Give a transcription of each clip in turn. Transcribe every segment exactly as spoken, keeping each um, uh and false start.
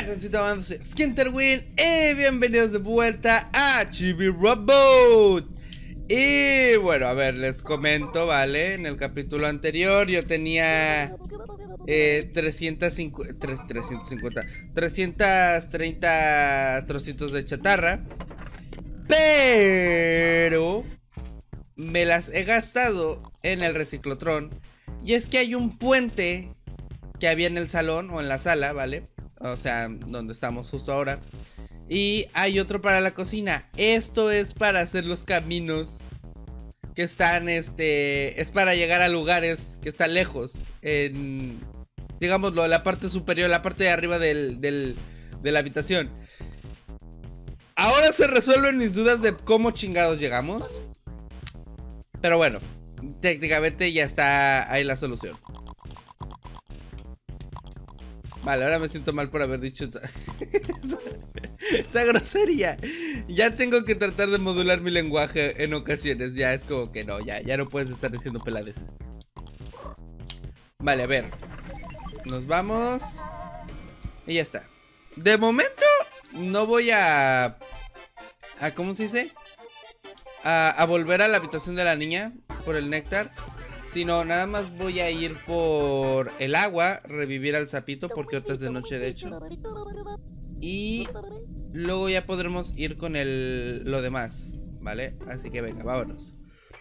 Hola, soy Skinterwin y bienvenidos de vuelta a Chibi Robot. Y bueno, a ver, les comento, ¿vale? En el capítulo anterior yo tenía eh, trescientos cincuenta, trescientos cincuenta, trescientos treinta trocitos de chatarra, pero me las he gastado en el reciclotrón. Y es que hay un puente que había en el salón o en la sala, ¿vale? O sea, donde estamos justo ahora. Y hay otro para la cocina. Esto es para hacer los caminos que están, este... es para llegar a lugares que están lejos. En... digámoslo, la parte superior, la parte de arriba del, del, de la habitación. Ahora se resuelven mis dudas de cómo chingados llegamos. Pero bueno, técnicamente ya está ahí la solución. Vale, ahora me siento mal por haber dicho esa, esa grosería. Ya tengo que tratar de modular mi lenguaje en ocasiones. Ya es como que no, ya, ya no puedes estar diciendo peladeces. Vale, a ver. Nos vamos. Y ya está. De momento no voy a... a ¿cómo se dice? A, a volver a la habitación de la niña por el néctar, sino nada más voy a ir por el agua, revivir al sapito porque ahorita es de noche de hecho. Y luego ya podremos ir con el, lo demás, ¿vale? Así que venga, vámonos.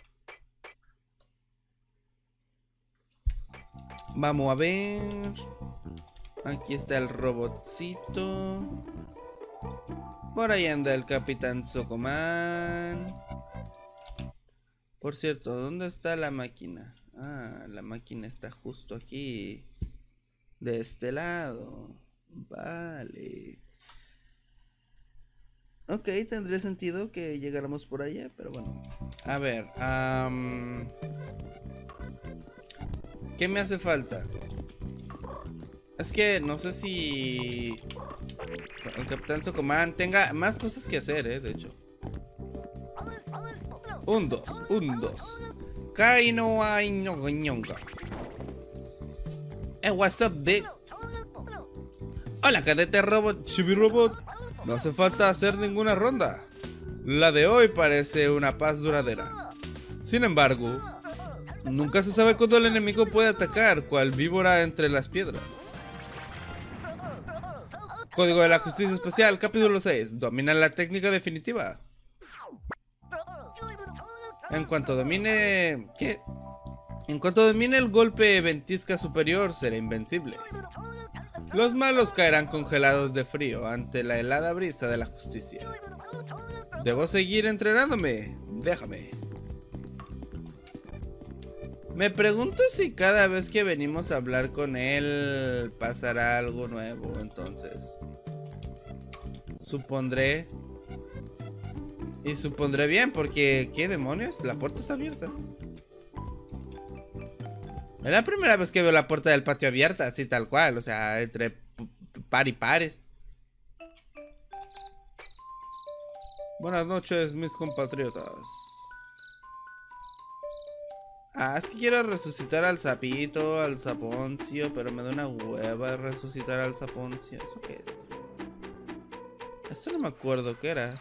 Vamos a ver. Aquí está el robotcito. Por ahí anda el Capitán Socoman. Por cierto, ¿dónde está la máquina? Ah, la máquina está justo aquí. De este lado. Vale. Ok, tendría sentido que llegáramos por allá, pero bueno. A ver, um, ¿qué me hace falta? Es que no sé si el Capitán Socoman tenga más cosas que hacer, eh, de hecho. Un dos, un dos. Kai no hay ñonga. Eh, what's up, big? Hola, cadete robot, Chibi Robot. No hace falta hacer ninguna ronda. La de hoy parece una paz duradera. Sin embargo, nunca se sabe cuándo el enemigo puede atacar, cual víbora entre las piedras. Código de la Justicia Especial, capítulo seis. Domina la técnica definitiva. En cuanto domine... ¿qué? En cuanto domine el golpe ventisca superior, será invencible. Los malos caerán congelados de frío ante la helada brisa de la justicia. Debo seguir entrenándome. Déjame. Me pregunto si cada vez que venimos a hablar con él pasará algo nuevo, entonces. Supondré... Y supondré bien, porque... ¿qué demonios? La puerta está abierta. Es la primera vez que veo la puerta del patio abierta, así tal cual. O sea, entre par y pares. Buenas noches, mis compatriotas. Ah, es que quiero resucitar al sapito, al saponcio, pero me da una hueva resucitar al saponcio. ¿Eso qué es? Eso no me acuerdo qué era.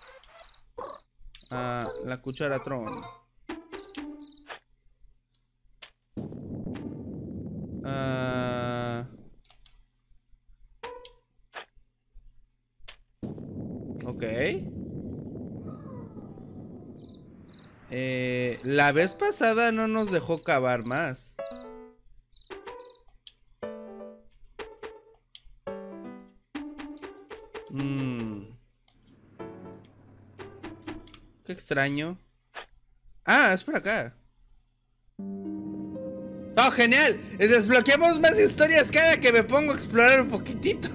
Ah, la cuchara Tron. Ah, ok. Eh, la vez pasada no nos dejó cavar más. Mmm. Qué extraño. Ah, es por acá. ¡Oh, genial! Desbloqueamos más historias cada que me pongo a explorar un poquitito.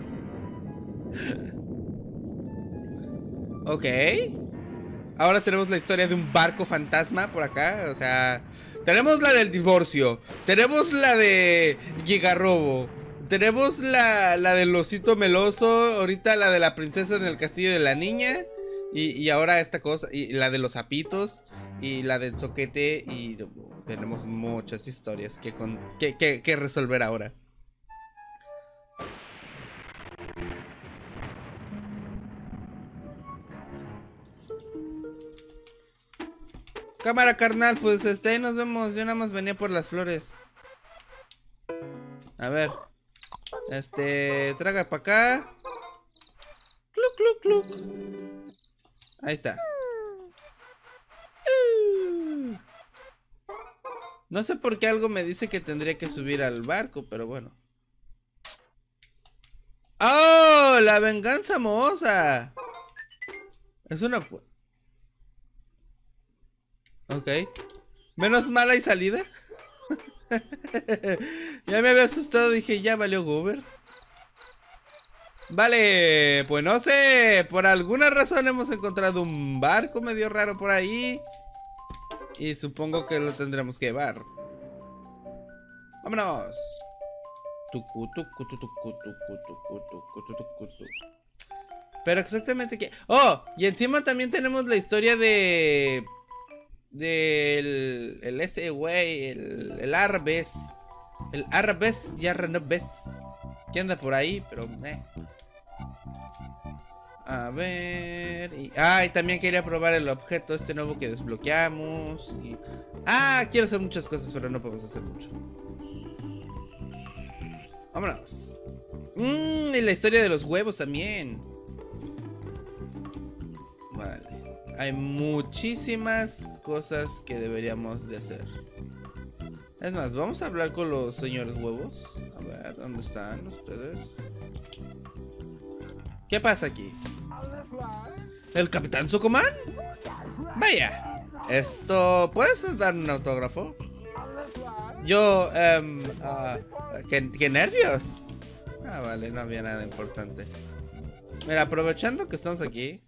Ok. Ahora tenemos la historia de un barco fantasma por acá. O sea, tenemos la del divorcio. Tenemos la de Gigarrobo. Tenemos la, la del osito meloso. Ahorita la de la princesa en el castillo de la niña. Y, y ahora esta cosa, y la de los sapitos, y la del soquete, y uh, tenemos muchas historias que, con, que, que, que resolver ahora. Cámara, carnal, pues este, ahí nos vemos. Yo nada más venía por las flores. A ver. Este, traga para acá. Cluc, cluc, cluc. Ahí está. Uh. No sé por qué algo me dice que tendría que subir al barco, pero bueno. ¡Oh! La venganza mohosa. Es una... Ok. Menos mal hay salida. Ya me había asustado, dije, ya valió Goober. Vale, pues no sé. Por alguna razón hemos encontrado un barco medio raro por ahí. Y supongo que lo tendremos que llevar. Vámonos. Tucu, tucu, tucu, tucu, tucu, tucu, tucu, tucu. Pero exactamente qué. Oh, y encima también tenemos la historia de... Del... El ese güey, el, el Arbes. El Arbes, ya no ves. Que anda por ahí, pero... Eh. A ver... Y, ah, y también quería probar el objeto este nuevo que desbloqueamos. Y, ah, quiero hacer muchas cosas, pero no podemos hacer mucho. Vámonos. Mmm, y la historia de los huevos también. Vale. Hay muchísimas cosas que deberíamos de hacer. Es más, vamos a hablar con los señores huevos. A ver, ¿dónde están ustedes? ¿Qué pasa aquí? ¿El Capitán Zuccoman? Vaya. Esto... ¿Puedes dar un autógrafo? Yo... Um, uh, ¿qué, ¿Qué nervios? Ah, vale, no había nada importante. Mira, aprovechando que estamos aquí.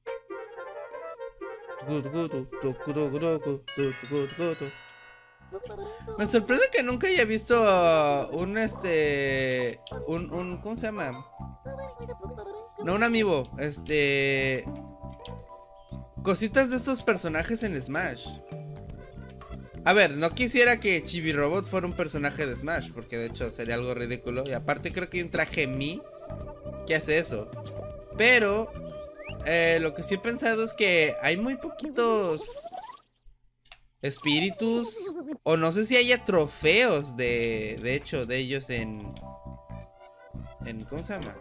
Me sorprende que nunca haya visto uh, un este... Un, un... ¿Cómo se llama? No, un amiibo. Este... Cositas de estos personajes en Smash. A ver, no quisiera que Chibi Robot fuera un personaje de Smash, porque de hecho sería algo ridículo. Y aparte creo que hay un traje Mi que hace eso. Pero eh, lo que sí he pensado es que hay muy poquitos espíritus, o no sé si haya trofeos de, de hecho, de ellos en... en ¿cómo se llama?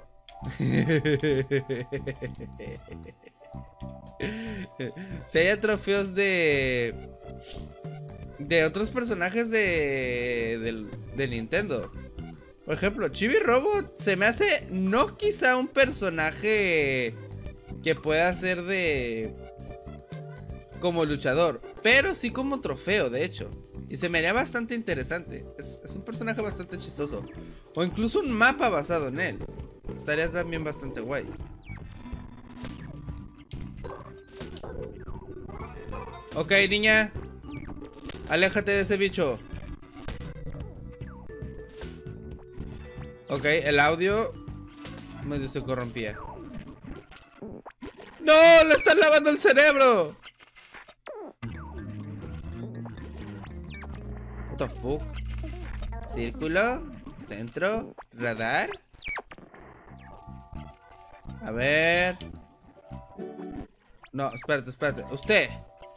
Si haya trofeos de... de otros personajes de... del, de Nintendo. Por ejemplo, Chibi Robot se me hace no quizá un personaje que pueda ser de... como luchador, pero sí como trofeo, de hecho. Y se me haría bastante interesante. Es, es un personaje bastante chistoso. O incluso un mapa basado en él. Estaría también bastante guay. Ok, niña. Aléjate de ese bicho. Ok, el audio medio se corrompía. ¡No! ¡Le están lavando el cerebro! What the fuck? Círculo, centro, radar. A ver. No, espérate, espérate. Usted.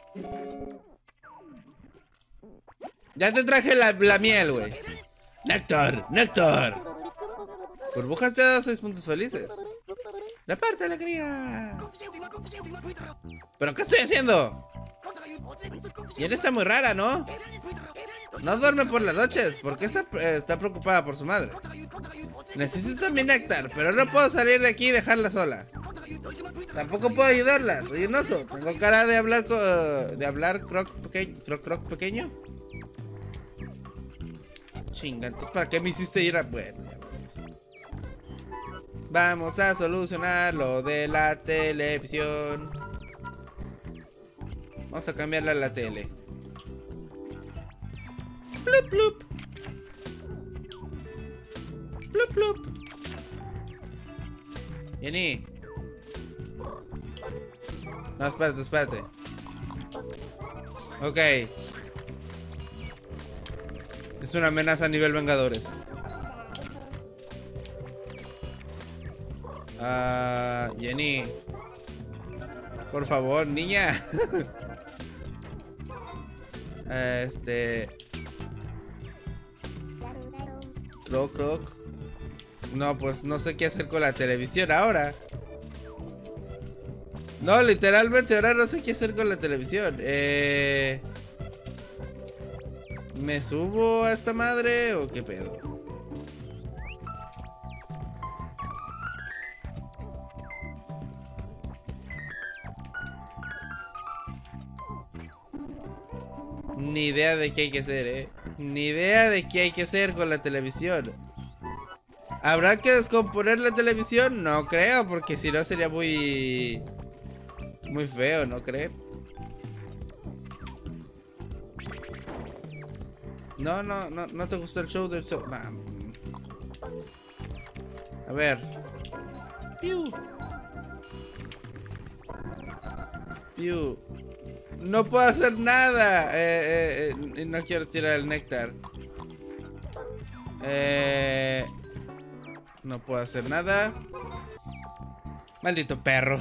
Ya te traje la, la miel, güey. Néctar, néctar. Burbujas te da seis puntos felices. Reparte alegría. ¿Pero qué estoy haciendo? Y él está muy rara, ¿no? No duerme por las noches. ¿Por qué está, eh, está preocupada por su madre? Necesito mi néctar, pero no puedo salir de aquí y dejarla sola. Tampoco puedo ayudarla, soy un oso. Tengo cara de hablar uh, de hablar croc pequeño, croc croc pequeño. Chinga, entonces ¿para qué me hiciste ir a... Bueno, ya vamos. Vamos a solucionar lo de la televisión. Vamos a cambiarla a la tele. Plup, plup. Plup, plup. Jenny. No, espérate, espérate. Ok. Es una amenaza a nivel Vengadores. Ah, uh, Jenny. Por favor, niña. Este... Croc, croc. No, pues no sé qué hacer con la televisión ahora. No, literalmente ahora no sé qué hacer con la televisión. Eh... ¿Me subo a esta madre o qué pedo? Ni idea de qué hay que hacer, eh. Ni idea de qué hay que hacer con la televisión. ¿Habrá que descomponer la televisión? No creo, porque si no sería muy... Muy feo, ¿no creen? No, no, no, no te gusta el show del show. Nah. A ver. Piu. Piu. No puedo hacer nada. Eh, eh, eh, no quiero tirar el néctar. Eh, no puedo hacer nada. Maldito perro.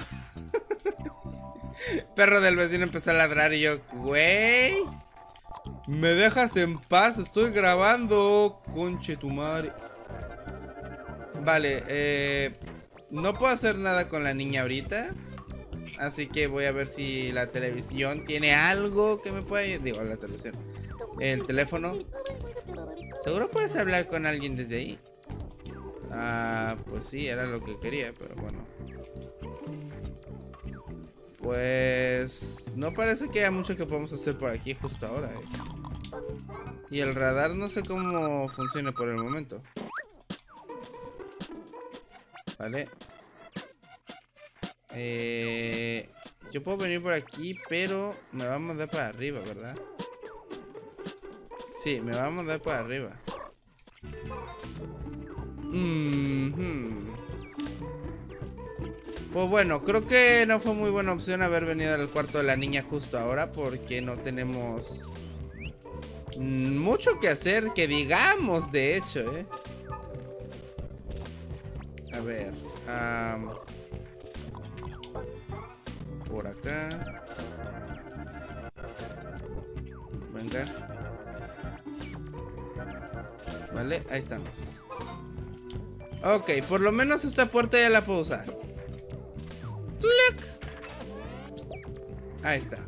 Perro del vecino empezó a ladrar y yo, güey, ¿me dejas en paz? Estoy grabando, conche tu madre. Vale, eh, no puedo hacer nada con la niña ahorita. Así que voy a ver si la televisión tiene algo que me pueda... Digo, la televisión, el teléfono. ¿Seguro puedes hablar con alguien desde ahí? Ah, pues sí, era lo que quería, pero bueno. Pues... no parece que haya mucho que podamos hacer por aquí justo ahora, eh. Y el radar no sé cómo funciona por el momento. Vale. Eh, yo puedo venir por aquí, pero me va a mandar para arriba, ¿verdad? Sí, me va a mandar para arriba. Mm-hmm. Pues bueno, creo que no fue muy buena opción haber venido al cuarto de la niña justo ahora, porque no tenemos mucho que hacer, que digamos, de hecho, ¿eh? A ver, um, por acá. Venga. Vale, ahí estamos. Ok, por lo menos esta puerta ya la puedo usar. ¡Clic! Ahí está.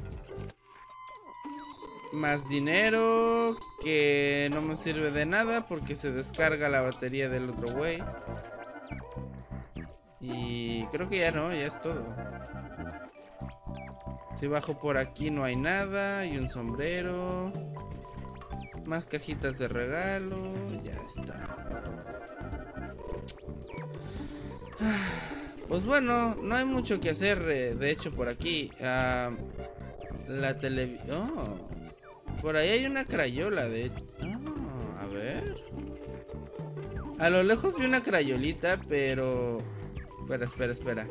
Más dinero que no me sirve de nada porque se descarga la batería del otro güey. Y creo que ya no, ya es todo. Si bajo por aquí no hay nada. Y un sombrero. Más cajitas de regalo. Ya está. Pues bueno, no hay mucho que hacer, eh, de hecho, por aquí. Uh, la televisión. Oh, por ahí hay una crayola, de hecho. Oh, a ver. A lo lejos vi una crayolita, pero... Espera, espera, espera.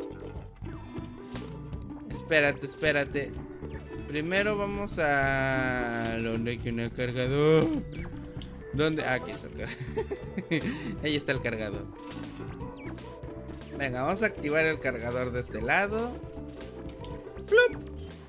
Espérate, espérate. Primero vamos a... ¿Dónde hay que un cargador? ¿Dónde? Ah, aquí está el cargador. Ahí está el cargador. Venga, vamos a activar el cargador de este lado. ¡Plup!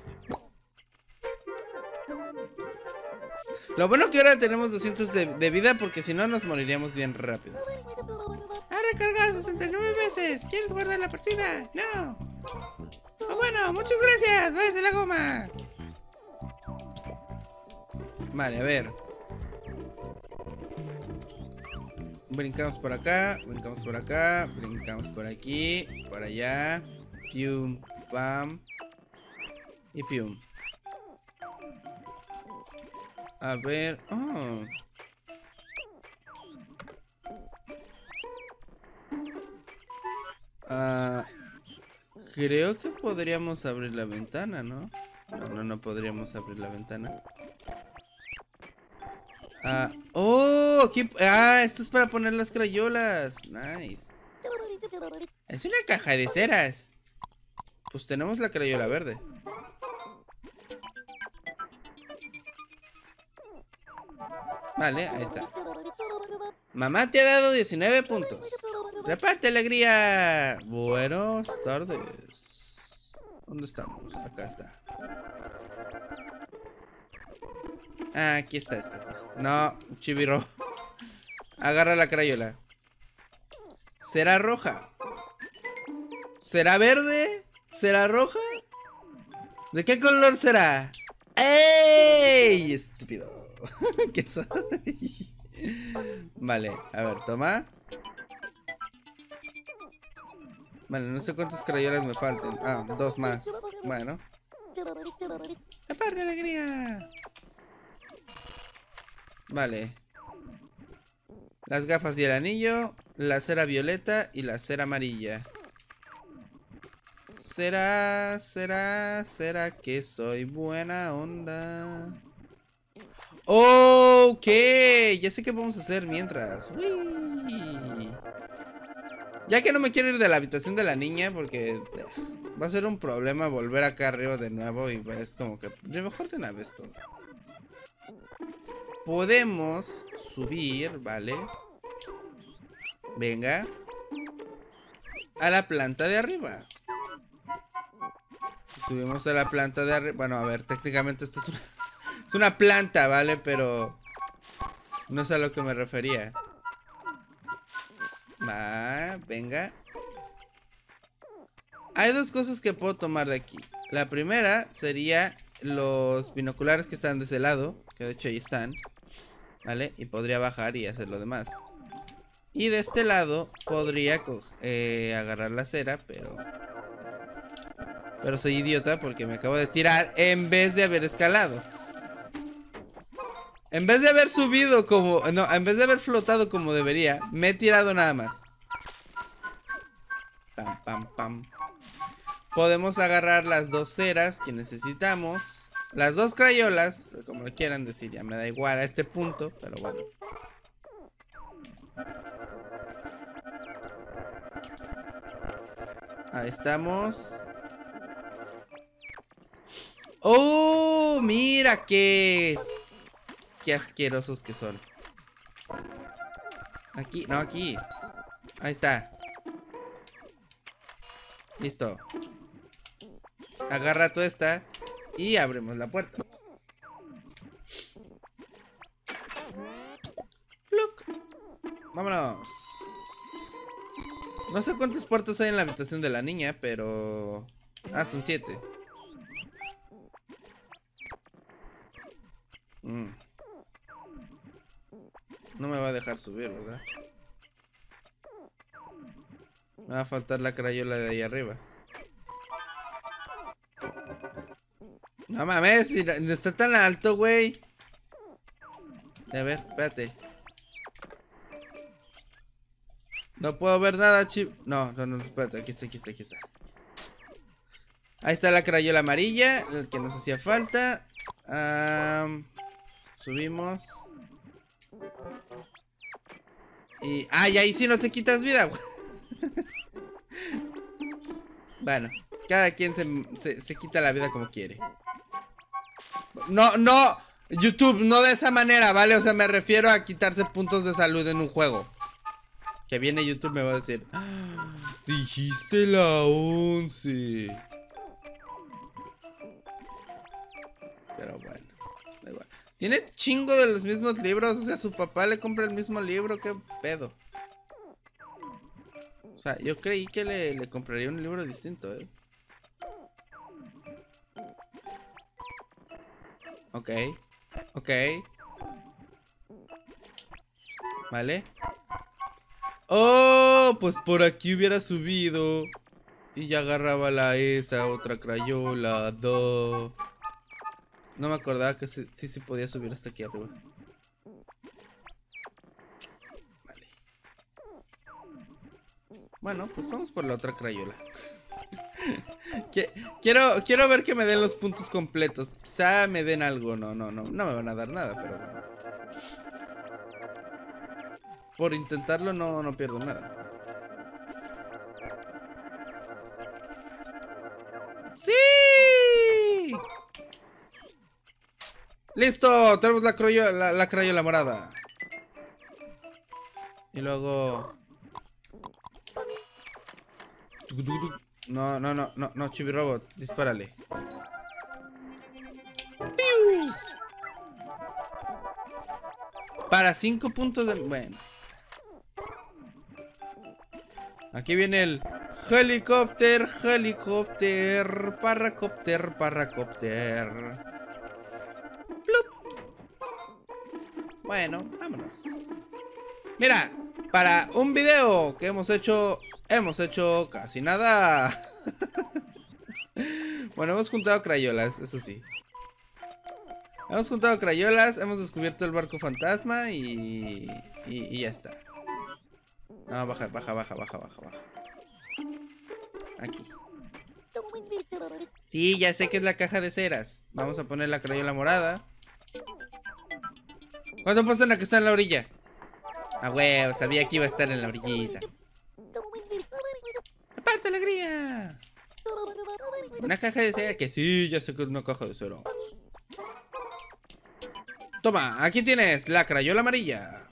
Lo bueno que ahora tenemos doscientos de, de vida, porque si no nos moriríamos bien rápido. Ha recargado sesenta y nueve veces. ¿Quieres guardar la partida? No. Oh, bueno, muchas gracias. Váyase la goma. Vale, a ver. Brincamos por acá, brincamos por acá, brincamos por aquí, por allá. Pium, pam. Y pium. A ver. Oh. Ah, creo que podríamos abrir la ventana, ¿no? No, no, no podríamos abrir la ventana. Ah, oh, aquí, ah, esto es para poner las crayolas. Nice. Es una caja de ceras. Pues tenemos la crayola verde. Vale, ahí está. Mamá te ha dado diecinueve puntos. Reparte alegría. Buenas tardes. ¿Dónde estamos? Acá está. Ah, aquí está esta cosa. No, Chibiro. Agarra la crayola. ¿Será roja? ¿Será verde? ¿Será roja? ¿De qué color será? ¡Ey! Estúpido. ¿Qué soy? Vale, a ver, toma. Vale, no sé cuántas crayolas me faltan. Ah, dos más. Bueno. ¡Aparte alegría! Vale. Las gafas y el anillo. La cera violeta y la cera amarilla. ¿Será, será, será que soy buena onda? Ok, ya sé qué vamos a hacer mientras. Uy. Ya que no me quiero ir de la habitación de la niña porque va a ser un problema volver acá arriba de nuevo y es como que mejor de una vez todo. Podemos subir, ¿vale? Venga. A la planta de arriba. Subimos a la planta de arriba. Bueno, a ver, técnicamente esto es una, es una planta, ¿vale? Pero no es a lo que me refería. Va, venga. Hay dos cosas que puedo tomar de aquí. La primera sería los binoculares que están de ese lado, que de hecho ahí están, ¿vale? Y podría bajar y hacer lo demás. Y de este lado podría eh, agarrar la cera, pero... Pero soy idiota porque me acabo de tirar en vez de haber escalado. En vez de haber subido como... No, en vez de haber flotado como debería, me he tirado nada más. Pam, pam, pam. Podemos agarrar las dos ceras que necesitamos. Las dos crayolas, como le quieran decir, ya me da igual a este punto, pero bueno. Ahí estamos. ¡Oh! Mira qué es. Qué asquerosos que son. Aquí, no, aquí. Ahí está. Listo. Agarra tú esta y abrimos la puerta. ¡Pluc! Vámonos. No sé cuántas puertas hay en la habitación de la niña, pero... Ah, son siete. Mm. No me va a dejar subir, ¿verdad? Me va a faltar la crayola de ahí arriba. No mames, si no está tan alto, güey. A ver, espérate. No puedo ver nada, chip. No, no, no, espérate, aquí está, aquí está, aquí está. Ahí está la crayola amarilla, el que nos hacía falta. Um, subimos. Y... ¡Ay, ahí sí no te quitas vida, güey! Bueno, cada quien se, se, se quita la vida como quiere. No, no, YouTube, no de esa manera, ¿vale? O sea, me refiero a quitarse puntos de salud en un juego. Que viene YouTube me va a decir, ¡ah! Dijiste la once. Pero bueno, da igual. Tiene chingo de los mismos libros. O sea, su papá le compra el mismo libro. ¿Qué pedo? O sea, yo creí que le, le compraría un libro distinto, ¿eh? Ok. Ok. Vale. Oh, pues por aquí hubiera subido. Y ya agarraba la esa, otra crayola. Do. No me acordaba que sí se, sí, podía subir hasta aquí arriba. Vale. Bueno, pues vamos por la otra crayola. Quiero, quiero ver que me den los puntos completos. Quizá me den algo. No, no, no. No me van a dar nada, pero bueno. Por intentarlo no, no pierdo nada. ¡Sí! ¡Listo! Tenemos la crayola, la, la crayola morada. Y luego... No, no, no, no, no, Chibi Robot, dispárale. ¡Piu! Para cinco puntos de... Bueno. Aquí viene el helicóptero, helicóptero, paracóptero, paracóptero. Plup. Bueno, vámonos. Mira, para un video que hemos hecho, hemos hecho casi nada. Bueno, hemos juntado crayolas, eso sí. Hemos juntado crayolas, hemos descubierto el barco fantasma y, y, y ya está. No, baja, baja, baja, baja, baja, baja. Aquí. Sí, ya sé que es la caja de ceras. Vamos a poner la crayola morada. ¿Cuánto pasa en la que está en la orilla? Ah, huevo, sabía que iba a estar en la orillita. ¡Aparte, alegría! Una caja de ceras, que sí, ya sé que es una caja de ceras. Toma, aquí tienes la crayola amarilla.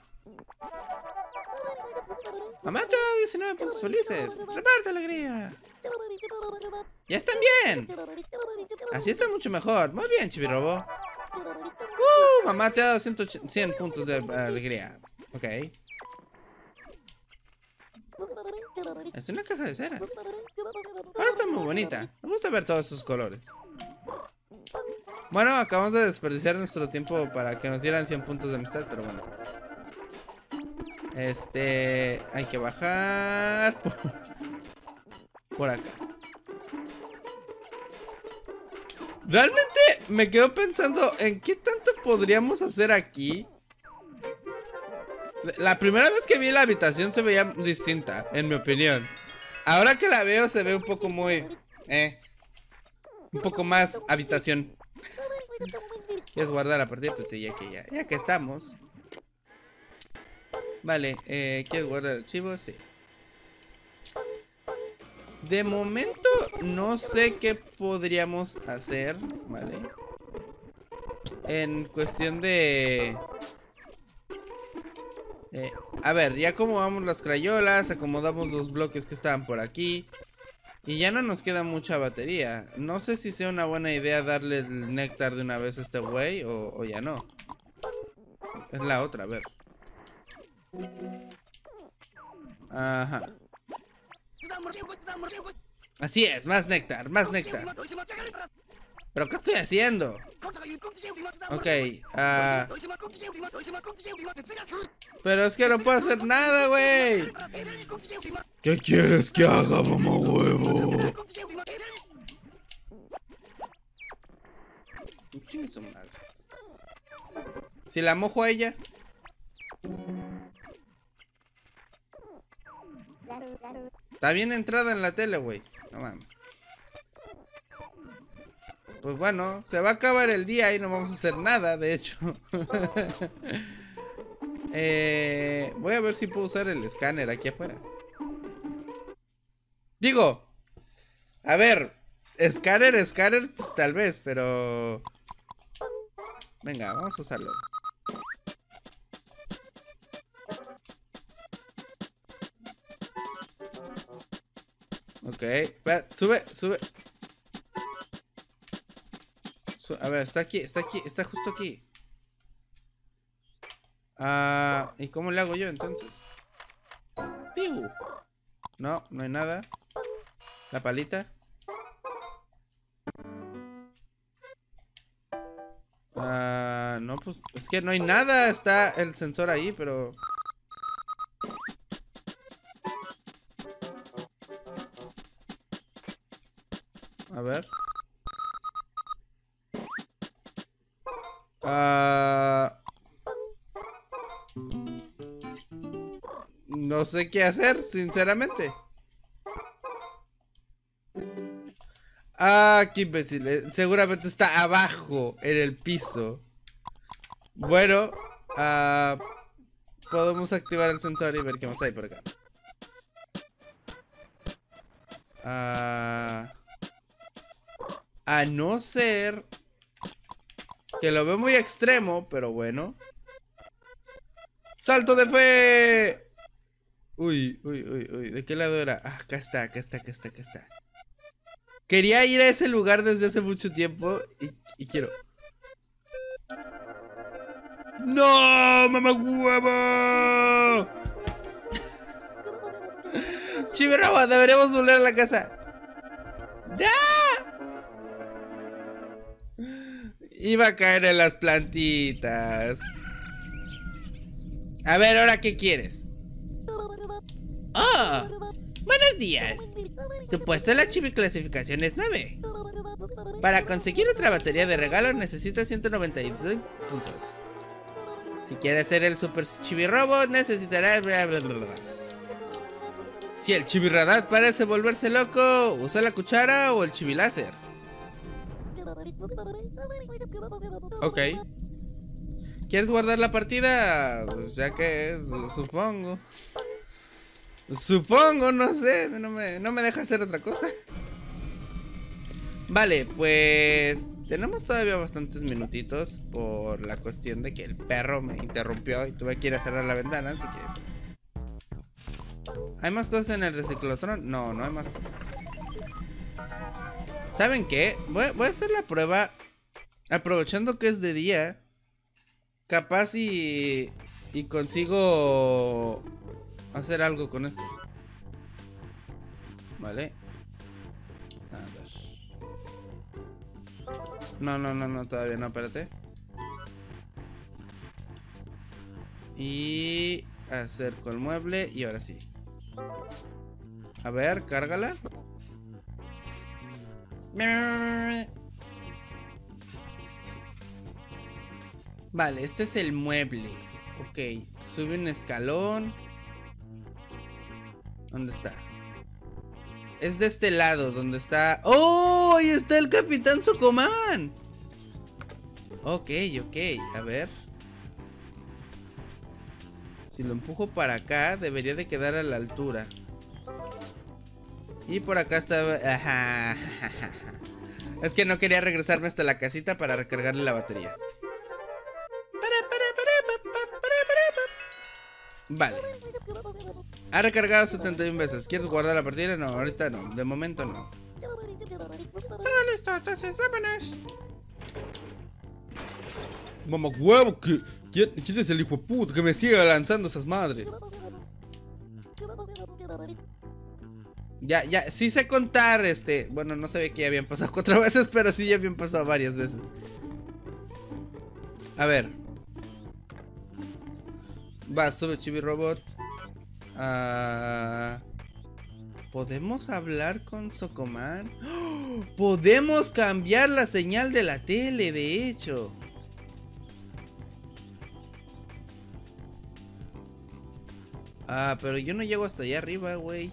Mamata, diecinueve puntos felices. Reparte alegría. Ya están bien. Así está mucho mejor. Muy bien, Chibi-Robo. Uh, mamá te ha dado cien puntos de alegría. Ok. Es una caja de ceras. Ahora está muy bonita. Me gusta ver todos esos colores. Bueno, acabamos de desperdiciar nuestro tiempo para que nos dieran cien puntos de amistad, pero bueno. Este... Hay que bajar por, por acá. Realmente me quedo pensando en qué tanto podríamos hacer aquí. La primera vez que vi la habitación se veía distinta, en mi opinión. Ahora que la veo se ve un poco muy... Eh, un poco más habitación. ¿Quieres guardar la partida? Pues sí, ya que, ya, ya que estamos. Vale, eh, ¿quieres guardar el archivo? Sí. De momento no sé qué podríamos hacer, ¿vale? En cuestión de... Eh, a ver, ya acomodamos las crayolas, acomodamos los bloques que estaban por aquí. Y ya no nos queda mucha batería. No sé si sea una buena idea darle el néctar de una vez a este güey o, o ya no. Es la otra, a ver. Ajá. Así es, más néctar, más néctar. ¿Pero qué estoy haciendo? Ok, ah... pero es que no puedo hacer nada, güey. ¿Qué quieres que haga, mamá huevo? Si la mojo a ella. Está bien entrada en la tele, güey. No mames. Pues bueno, se va a acabar el día y no vamos a hacer nada, de hecho. eh, voy a ver si puedo usar el escáner aquí afuera. Digo, a ver, escáner, escáner, pues tal vez, pero... Venga, vamos a usarlo. Ok, va, sube, sube. Su a ver, está aquí, está aquí, está justo aquí. Ah, ¿y cómo le hago yo entonces? ¡Piu! No, no hay nada. La palita. Ah, no, pues es que no hay nada. Está el sensor ahí, pero... A ver. Ah... No sé qué hacer, sinceramente. Ah, qué imbécil. eh, Seguramente está abajo, en el piso. Bueno, ah, podemos activar el sensor y ver qué más hay por acá. Ah, a no ser que lo veo muy extremo, pero bueno. ¡Salto de fe! Uy, uy, uy, uy. ¿De qué lado era? Ah, acá está, acá está, acá está, acá está. Quería ir a ese lugar desde hace mucho tiempo y, y quiero. ¡No! ¡Mamá huevo! Chibi-Robo, deberíamos volver a la casa. ¡No! Iba a caer en las plantitas. A ver, ¿ahora qué quieres? ¡Oh! Buenos días. Tu puesto en la chibi clasificación es nueve. Para conseguir otra batería de regalo necesitas ciento noventa y dos puntos. Si quieres ser el super Chibi-Robo necesitarás... Bla, bla, bla, bla. Si el Chibi-Radar parece volverse loco, usa la cuchara o el Chibi-Láser. Ok. ¿Quieres guardar la partida? Pues ya que es, supongo. Supongo, no sé, no me, no me deja hacer otra cosa. Vale, pues tenemos todavía bastantes minutitos por la cuestión de que el perro me interrumpió y tuve que ir a cerrar la ventana, así que... ¿Hay más cosas en el reciclotrón? No, no hay más cosas. ¿Saben qué? Voy, voy a hacer la prueba aprovechando que es de día. Capaz y... y consigo... hacer algo con esto. Vale. A ver. No, no, no, no, todavía no, espérate. Y... acerco el mueble y ahora sí. A ver, cárgala. Vale, este es el mueble. Ok, sube un escalón. ¿Dónde está? Es de este lado, donde está... ¡Oh! Ahí está el Capitán Socoman. Ok, ok, a ver. Si lo empujo para acá, debería de quedar a la altura. Y por acá está... Ajá. Es que no quería regresarme hasta la casita para recargarle la batería. Vale. Ha recargado setenta y una veces. ¿Quieres guardar la partida? No, ahorita no. De momento no. Todo listo, entonces vámonos. Mamá huevo, ¿qué? ¿Quién, ¿quién es el hijo de puta que me sigue lanzando esas madres? Ya, ya, sí sé contar, este... Bueno, no sabía que ya habían pasado cuatro veces, pero sí ya habían pasado varias veces. A ver. Va, sube Chibi-Robot. Uh, ¿Podemos hablar con Socoman? ¡Oh! Podemos cambiar la señal de la tele, de hecho. Ah, pero yo no llego hasta allá arriba, güey.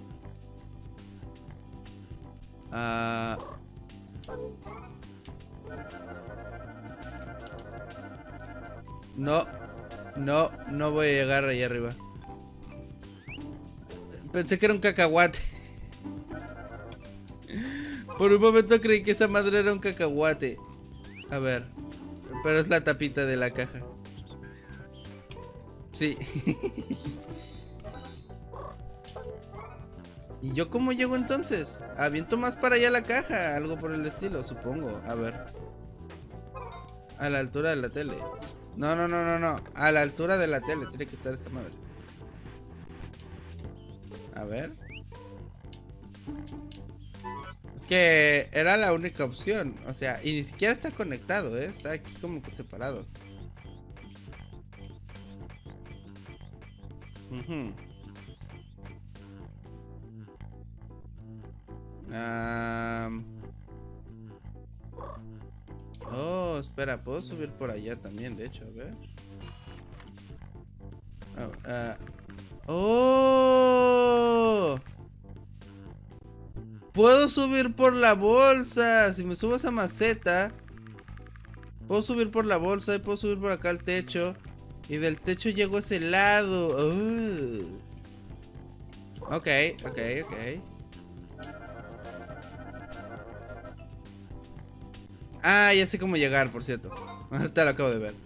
Ah... No, no, no voy a llegar allá arriba. Pensé que era un cacahuate. Por un momento creí que esa madre era un cacahuate. A ver, pero es la tapita de la caja. Sí. ¿Y yo cómo llego entonces? Aviento más para allá la caja, algo por el estilo, supongo. A ver. A la altura de la tele. No, no, no, no, no. A la altura de la tele tiene que estar esta madre. A ver. Es que era la única opción. O sea, y ni siquiera está conectado, ¿eh? Está aquí como que separado. Uh-huh. Um... Oh, espera, puedo subir por allá también, de hecho, a ver. Oh, uh... oh. Puedo subir por la bolsa. Si me subo a esa maceta, puedo subir por la bolsa y puedo subir por acá al techo. Y del techo llego a ese lado. Uh. Ok, ok, ok. Ah, ya sé cómo llegar, por cierto. Ahorita lo acabo de ver.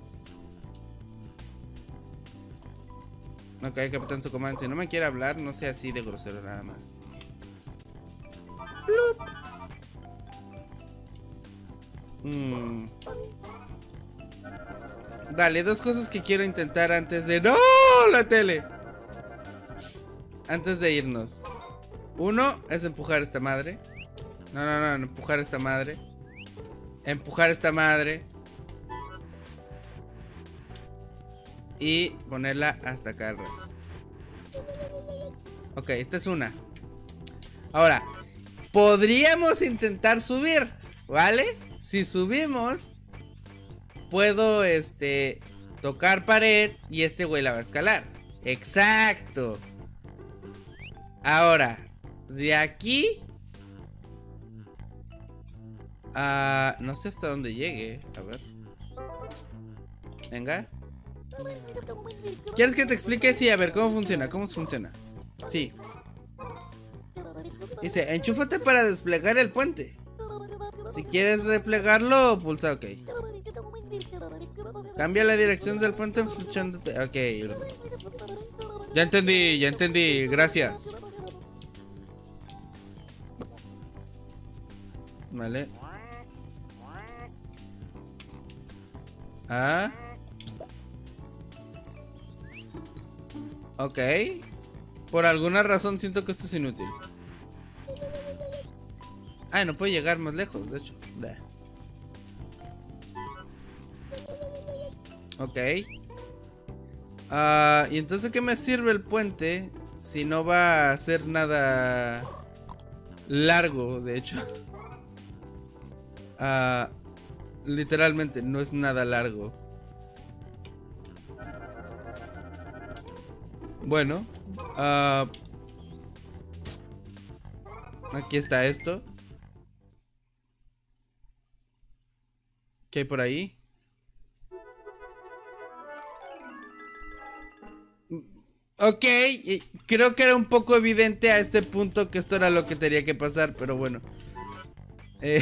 Ok, Capitán Socoman, si no me quiere hablar, no sea así de grosero nada más. Mm. Vale, dos cosas que quiero intentar antes de... ¡No! La tele. Antes de irnos. Uno es empujar esta madre. No, no, no, empujar esta madre. Empujar esta madre. Y ponerla hasta acá al ras. Ok, esta es una. Ahora, podríamos intentar subir, ¿vale? Si subimos, puedo, este, tocar pared y este güey la va a escalar. Exacto. Ahora, de aquí a... no sé hasta dónde llegue. A ver. Venga. ¿Quieres que te explique? Sí, a ver, ¿cómo funciona? ¿Cómo funciona? Sí. Dice, enchúfate para desplegar el puente. Si quieres replegarlo, pulsa OK. Cambia la dirección del puente flechándote. Ok. Ya entendí, ya entendí. Gracias. Vale. Ah. Ok. Por alguna razón siento que esto es inútil. Ah, no puedo llegar más lejos, de hecho. Da. Ok. Uh, ¿Y entonces qué me sirve el puente si no va a ser nada largo, de hecho? Uh, literalmente no es nada largo. Bueno. Uh, aquí está esto. ¿Qué hay por ahí? Ok, creo que era un poco evidente a este punto que esto era lo que tenía que pasar, pero bueno. Eh,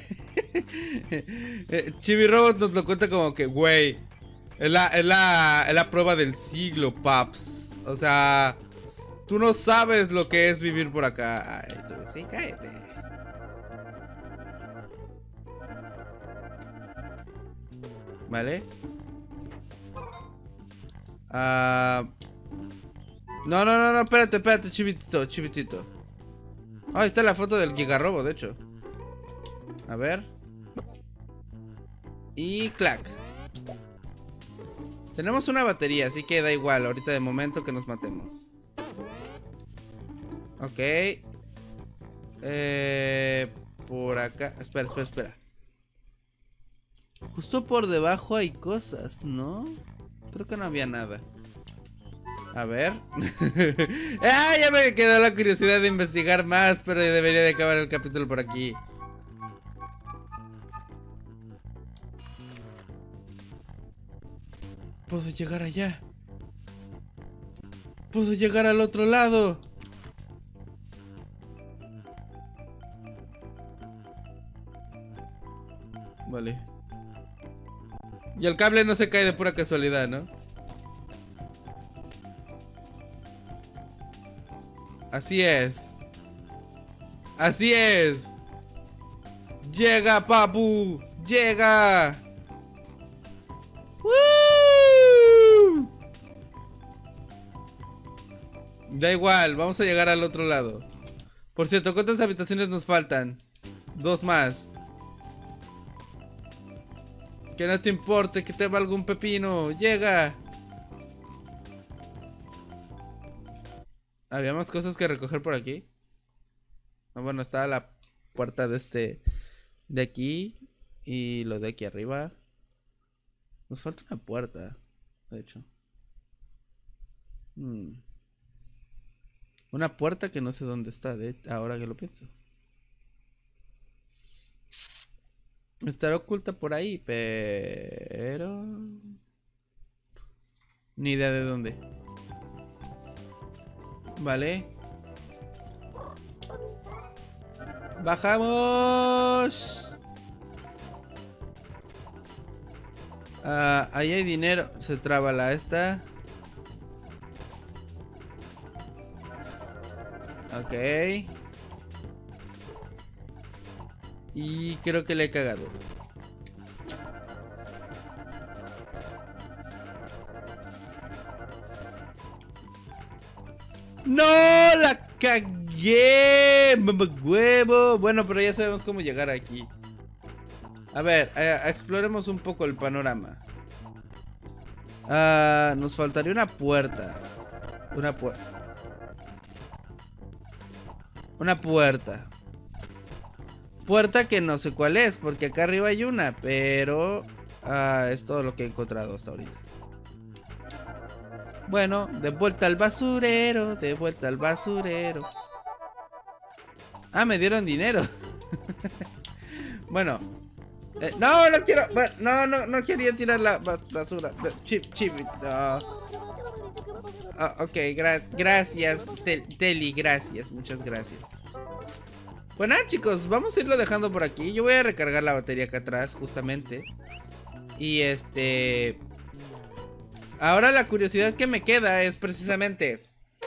Chibi Robot nos lo cuenta como que, güey, es la, es, la, es la prueba del siglo, paps. O sea, tú no sabes lo que es vivir por acá. Ay, tú, sí, cállate. Vale. Ah... Uh, No, no, no, no, espérate, espérate, chivitito, chivitito. Ah, ahí está la foto del gigarrobo, de hecho. A ver. Y clac. Tenemos una batería, así que da igual, ahorita de momento que nos matemos. Ok. Eh, por acá. Espera, espera, espera. Justo por debajo hay cosas, ¿no? Creo que no había nada. A ver. Ah, ya me quedó la curiosidad de investigar más, pero debería de acabar el capítulo por aquí. Puedo llegar allá. Puedo llegar al otro lado. Vale. Y el cable no se cae de pura casualidad, ¿no? Así es. Así es. Llega, papu. Llega. ¡Woo! Da igual, vamos a llegar al otro lado. Por cierto, ¿cuántas habitaciones nos faltan? Dos más. Que no te importe, que te valga un pepino. Llega. ¿Había más cosas que recoger por aquí? Ah, bueno, estaba la puerta de este... de aquí. Y lo de aquí arriba. Nos falta una puerta, de hecho. Hmm. Una puerta que no sé dónde está, de ahora que lo pienso. Estará oculta por ahí, pero... ni idea de dónde. Vale. Bajamos. Uh, ahí hay dinero. Se traba la esta. Ok. Y creo que le he cagado. ¡No! ¡La cagué! ¡Mamá huevo! Bueno, pero ya sabemos cómo llegar aquí. A ver, eh, exploremos un poco el panorama. Uh, nos faltaría una puerta. Una puerta. Una puerta. Puerta que no sé cuál es, porque acá arriba hay una, pero uh, es todo lo que he encontrado hasta ahorita. Bueno, de vuelta al basurero, de vuelta al basurero. Ah, me dieron dinero. Bueno, eh, no, no quiero. Bueno, no, no, no quería tirar la bas basura. Chip, chip. Uh, uh, ok, gra gracias, Tel Teli, gracias, muchas gracias. Pues nada, chicos, vamos a irlo dejando por aquí. Yo voy a recargar la batería acá atrás, justamente. Y este... ahora la curiosidad que me queda es precisamente...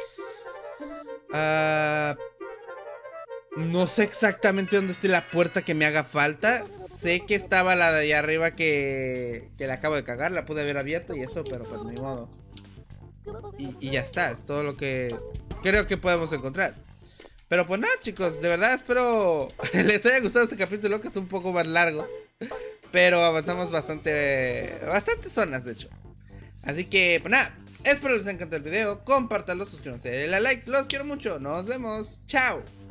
Uh, no sé exactamente dónde esté la puerta que me haga falta. Sé que estaba la de allá arriba que... que la acabo de cagar, la pude haber abierto y eso, pero pues ni modo. Y, y ya está, es todo lo que creo que podemos encontrar. Pero pues nada, chicos, de verdad espero les haya gustado este capítulo, que es un poco más largo, pero avanzamos bastante, bastantes zonas de hecho. Así que pues nada, espero les haya encantado el video, compártanlo, suscríbanse, denle a like, los quiero mucho, nos vemos, chao.